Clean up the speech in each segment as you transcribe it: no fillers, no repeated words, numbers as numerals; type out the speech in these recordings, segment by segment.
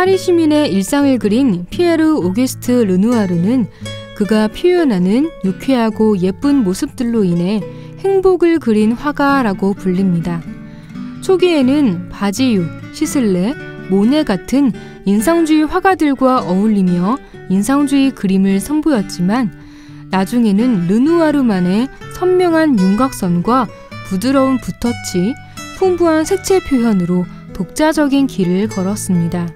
파리 시민의 일상을 그린 피에르 오규스트 르누아르는 그가 표현하는 유쾌하고 예쁜 모습들로 인해 행복을 그린 화가라고 불립니다. 초기에는 바지유, 시슬레, 모네 같은 인상주의 화가들과 어울리며 인상주의 그림을 선보였지만 나중에는 르누아르만의 선명한 윤곽선과 부드러운 붓터치, 풍부한 색채 표현으로 독자적인 길을 걸었습니다.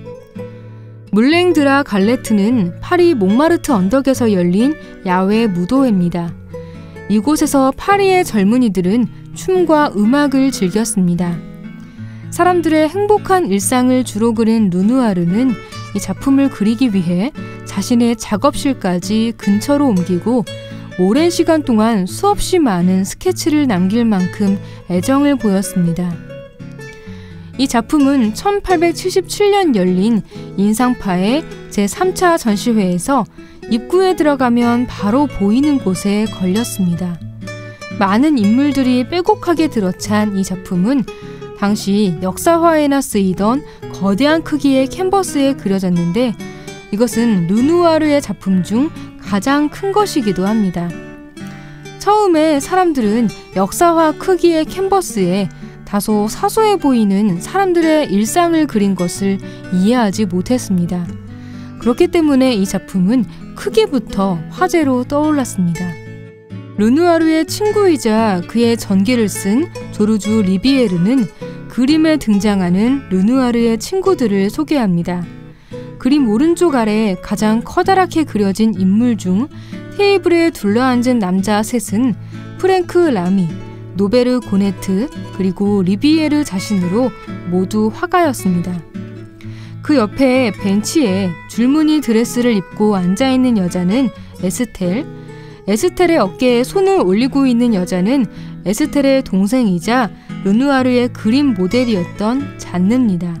물랭 드라 갈레트는 파리 몽마르트 언덕에서 열린 야외 무도회입니다. 이곳에서 파리의 젊은이들은 춤과 음악을 즐겼습니다. 사람들의 행복한 일상을 주로 그린 르누아르는 이 작품을 그리기 위해 자신의 작업실까지 근처로 옮기고 오랜 시간 동안 수없이 많은 스케치를 남길 만큼 애정을 보였습니다. 이 작품은 1877년 열린 인상파의 제3차 전시회에서 입구에 들어가면 바로 보이는 곳에 걸렸습니다. 많은 인물들이 빼곡하게 들어찬 이 작품은 당시 역사화에나 쓰이던 거대한 크기의 캔버스에 그려졌는데 이것은 르누아르의 작품 중 가장 큰 것이기도 합니다. 처음에 사람들은 역사화 크기의 캔버스에 다소 사소해 보이는 사람들의 일상을 그린 것을 이해하지 못했습니다. 그렇기 때문에 이 작품은 크기부터 화제로 떠올랐습니다. 르누아르의 친구이자 그의 전기를 쓴 조르주 리비에르는 그림에 등장하는 르누아르의 친구들을 소개합니다. 그림 오른쪽 아래 가장 커다랗게 그려진 인물 중 테이블에 둘러앉은 남자 셋은 프랭크 라미, 노베르 고네트, 그리고 리비에르 자신으로 모두 화가였습니다. 그 옆에 벤치에 줄무늬 드레스를 입고 앉아있는 여자는 에스텔, 에스텔의 어깨에 손을 올리고 있는 여자는 에스텔의 동생이자 르누아르의 그림 모델이었던 잔느입니다.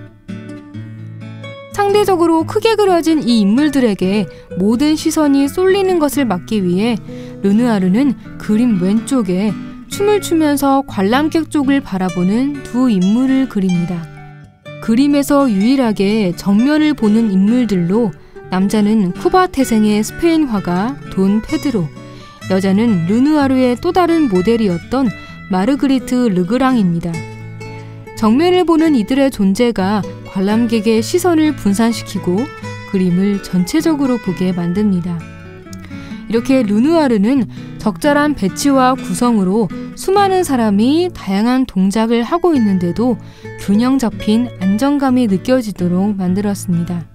상대적으로 크게 그려진 이 인물들에게 모든 시선이 쏠리는 것을 막기 위해 르누아르는 그림 왼쪽에 춤을 추면서 관람객 쪽을 바라보는 두 인물을 그립니다. 그림에서 유일하게 정면을 보는 인물들로 남자는 쿠바 태생의 스페인 화가 돈 페드로, 여자는 르누아르의 또 다른 모델이었던 마르그리트 르그랑입니다. 정면을 보는 이들의 존재가 관람객의 시선을 분산시키고 그림을 전체적으로 보게 만듭니다. 이렇게 르누아르는 적절한 배치와 구성으로 수많은 사람이 다양한 동작을 하고 있는데도 균형 잡힌 안정감이 느껴지도록 만들었습니다.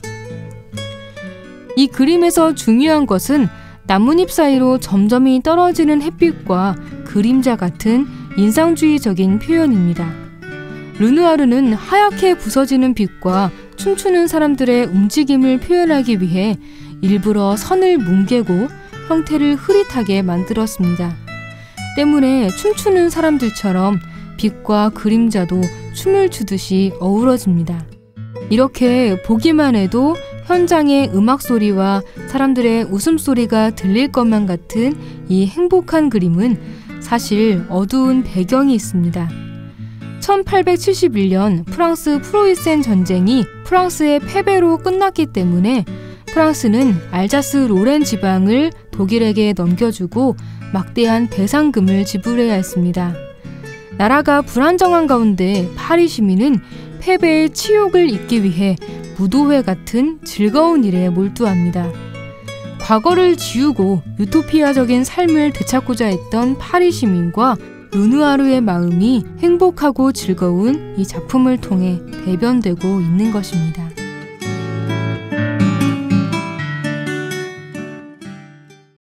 이 그림에서 중요한 것은 나뭇잎 사이로 점점이 떨어지는 햇빛과 그림자 같은 인상주의적인 표현입니다. 르누아르는 하얗게 부서지는 빛과 춤추는 사람들의 움직임을 표현하기 위해 일부러 선을 뭉개고 형태를 흐릿하게 만들었습니다. 때문에 춤추는 사람들처럼 빛과 그림자도 춤을 추듯이 어우러집니다. 이렇게 보기만 해도 현장의 음악 소리와 사람들의 웃음소리가 들릴 것만 같은 이 행복한 그림은 사실 어두운 배경이 있습니다. 1871년 프랑스 프로이센 전쟁이 프랑스의 패배로 끝났기 때문에 프랑스는 알자스 로렌 지방을 독일에게 넘겨주고 막대한 배상금을 지불해야 했습니다. 나라가 불안정한 가운데 파리 시민은 패배의 치욕을 잊기 위해 무도회 같은 즐거운 일에 몰두합니다. 과거를 지우고 유토피아적인 삶을 되찾고자 했던 파리 시민과 르누아르의 마음이 행복하고 즐거운 이 작품을 통해 대변되고 있는 것입니다.